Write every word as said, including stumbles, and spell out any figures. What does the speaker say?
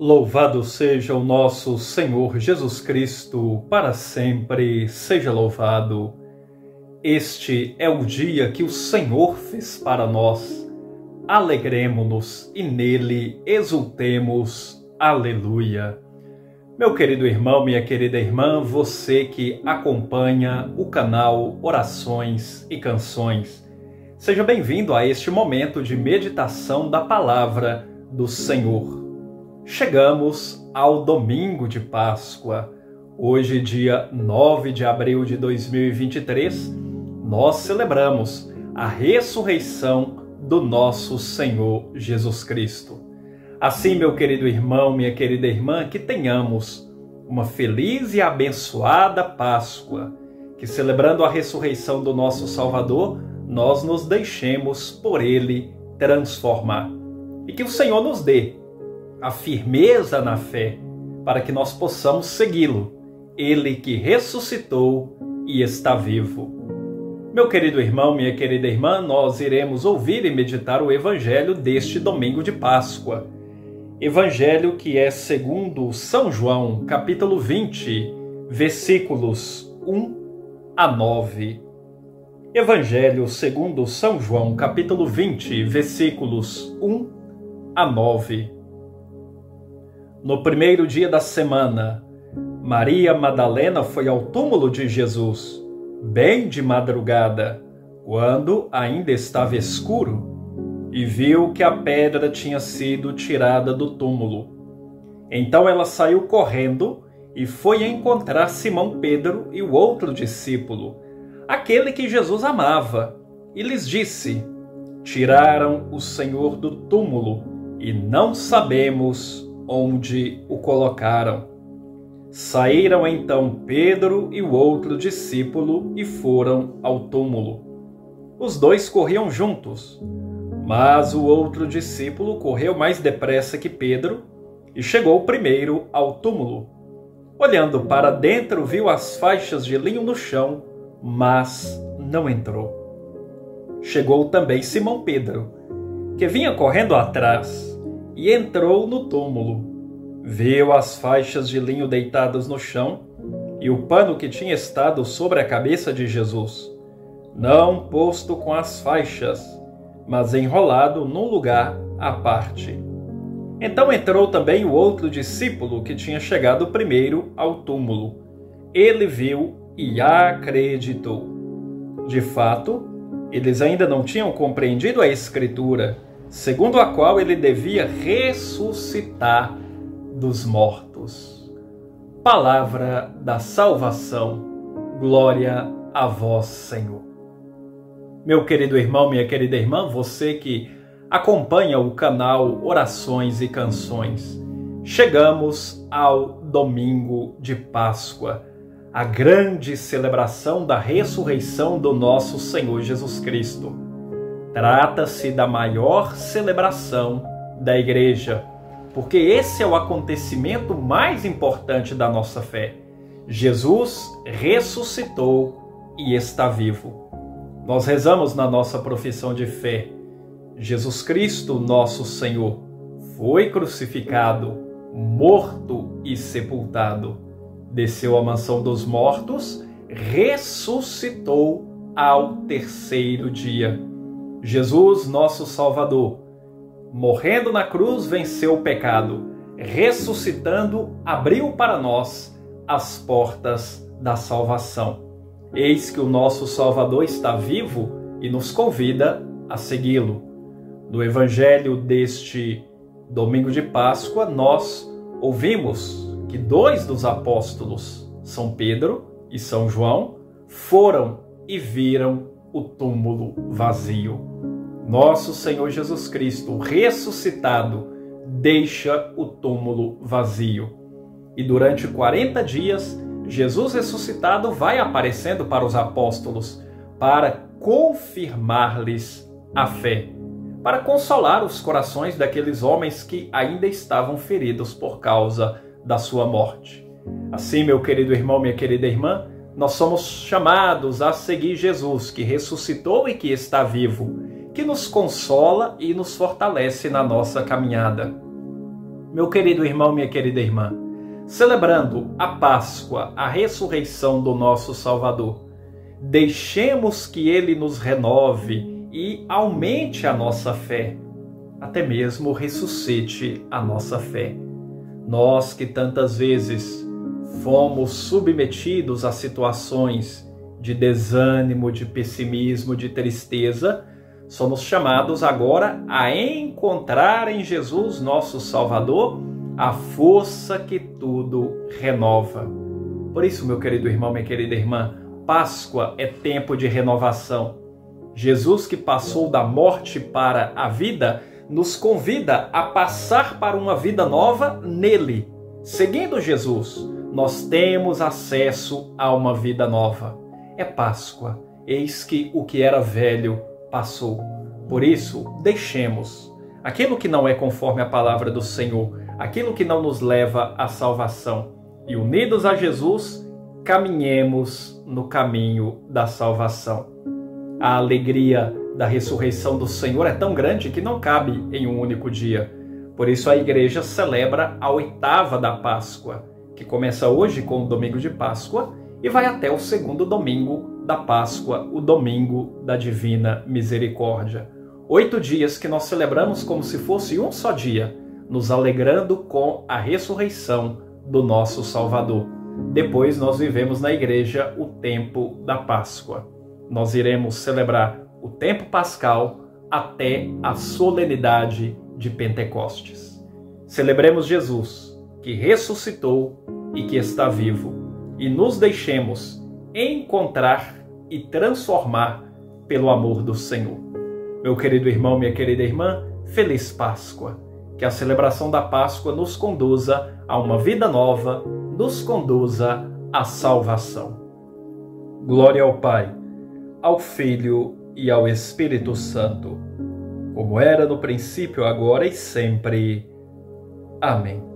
Louvado seja o nosso Senhor Jesus Cristo, para sempre seja louvado. Este é o dia que o Senhor fez para nós. Alegremo-nos e nele exultemos. Aleluia. Meu querido irmão, minha querida irmã, você que acompanha o canal Orações e Canções, seja bem-vindo a este momento de meditação da Palavra do Senhor. Chegamos ao domingo de Páscoa. Hoje, dia nove de abril de dois mil e vinte e três, nós celebramos a ressurreição do nosso Senhor Jesus Cristo. Assim, meu querido irmão, minha querida irmã, que tenhamos uma feliz e abençoada Páscoa, que celebrando a ressurreição do nosso Salvador, nós nos deixemos por Ele transformar. E que o Senhor nos dê a firmeza na fé, para que nós possamos segui-lo, Ele que ressuscitou e está vivo. Meu querido irmão, minha querida irmã, nós iremos ouvir e meditar o Evangelho deste domingo de Páscoa. Evangelho que é segundo São João, capítulo vinte, versículos um a nove. Evangelho segundo São João, capítulo vinte, versículos um a nove. No primeiro dia da semana, Maria Madalena foi ao túmulo de Jesus, bem de madrugada, quando ainda estava escuro, e viu que a pedra tinha sido tirada do túmulo. Então ela saiu correndo e foi encontrar Simão Pedro e o outro discípulo, aquele que Jesus amava, e lhes disse: "Tiraram o Senhor do túmulo e não sabemos onde o colocaram." Saíram então Pedro e o outro discípulo e foram ao túmulo. Os dois corriam juntos, mas o outro discípulo correu mais depressa que Pedro e chegou primeiro ao túmulo. Olhando para dentro, viu as faixas de linho no chão, mas não entrou. Chegou também Simão Pedro, que vinha correndo atrás, e entrou no túmulo. Viu as faixas de linho deitadas no chão e o pano que tinha estado sobre a cabeça de Jesus, não posto com as faixas, mas enrolado num lugar à parte. Então entrou também o outro discípulo que tinha chegado primeiro ao túmulo. Ele viu e acreditou. De fato, eles ainda não tinham compreendido a Escritura, segundo a qual ele devia ressuscitar dos mortos. Palavra da salvação. Glória a vós, Senhor. Meu querido irmão, minha querida irmã, você que acompanha o canal Orações e Canções, chegamos ao domingo de Páscoa, a grande celebração da ressurreição do nosso Senhor Jesus Cristo. Trata-se da maior celebração da Igreja, porque esse é o acontecimento mais importante da nossa fé. Jesus ressuscitou e está vivo. Nós rezamos na nossa profissão de fé: Jesus Cristo, nosso Senhor, foi crucificado, morto e sepultado, desceu à mansão dos mortos, ressuscitou ao terceiro dia. Jesus, nosso Salvador, morrendo na cruz, venceu o pecado, ressuscitando, abriu para nós as portas da salvação. Eis que o nosso Salvador está vivo e nos convida a segui-lo. No Evangelho deste domingo de Páscoa, nós ouvimos que dois dos apóstolos, São Pedro e São João, foram e viram o túmulo vazio. Nosso Senhor Jesus Cristo, ressuscitado, deixa o túmulo vazio. E durante quarenta dias, Jesus ressuscitado vai aparecendo para os apóstolos para confirmar-lhes a fé, para consolar os corações daqueles homens que ainda estavam feridos por causa da sua morte. Assim, meu querido irmão, minha querida irmã, nós somos chamados a seguir Jesus, que ressuscitou e que está vivo, que nos consola e nos fortalece na nossa caminhada. Meu querido irmão, minha querida irmã, celebrando a Páscoa, a ressurreição do nosso Salvador, deixemos que Ele nos renove e aumente a nossa fé, até mesmo ressuscite a nossa fé. Nós que tantas vezes fomos submetidos a situações de desânimo, de pessimismo, de tristeza, somos chamados agora a encontrar em Jesus, nosso Salvador, a força que tudo renova. Por isso, meu querido irmão, minha querida irmã, Páscoa é tempo de renovação. Jesus, que passou da morte para a vida, nos convida a passar para uma vida nova nele. Seguindo Jesus, nós temos acesso a uma vida nova. É Páscoa, eis que o que era velho passou. Por isso, deixemos aquilo que não é conforme a palavra do Senhor, aquilo que não nos leva à salvação, e unidos a Jesus, caminhemos no caminho da salvação. A alegria da ressurreição do Senhor é tão grande que não cabe em um único dia. Por isso a igreja celebra a oitava da Páscoa, que começa hoje com o domingo de Páscoa e vai até o segundo domingo da Páscoa, o domingo da Divina Misericórdia. Oito dias que nós celebramos como se fosse um só dia, nos alegrando com a ressurreição do nosso Salvador. Depois nós vivemos na igreja o tempo da Páscoa. Nós iremos celebrar o tempo pascal até a solenidade de Pentecostes. Celebremos Jesus, que ressuscitou e que está vivo, e nos deixemos encontrar e transformar pelo amor do Senhor. Meu querido irmão, minha querida irmã, feliz Páscoa. Que a celebração da Páscoa nos conduza a uma vida nova, nos conduza à salvação. Glória ao Pai, ao Filho e ao Espírito Santo, como era no princípio, agora e sempre. Amém.